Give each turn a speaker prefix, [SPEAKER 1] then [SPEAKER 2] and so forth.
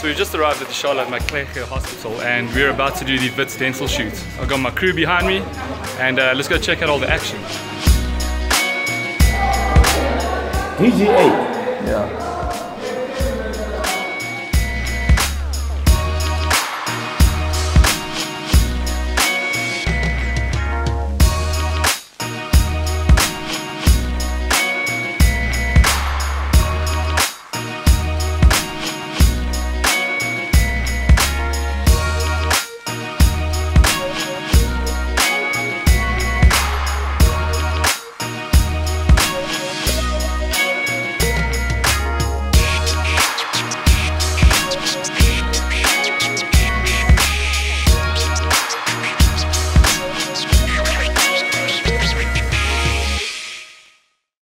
[SPEAKER 1] So we just arrived at the Charlotte McClellan Hospital and we're about to do the Wits dental shoot. I've got my crew behind me and let's go check out all the action.
[SPEAKER 2] DG8. Yeah.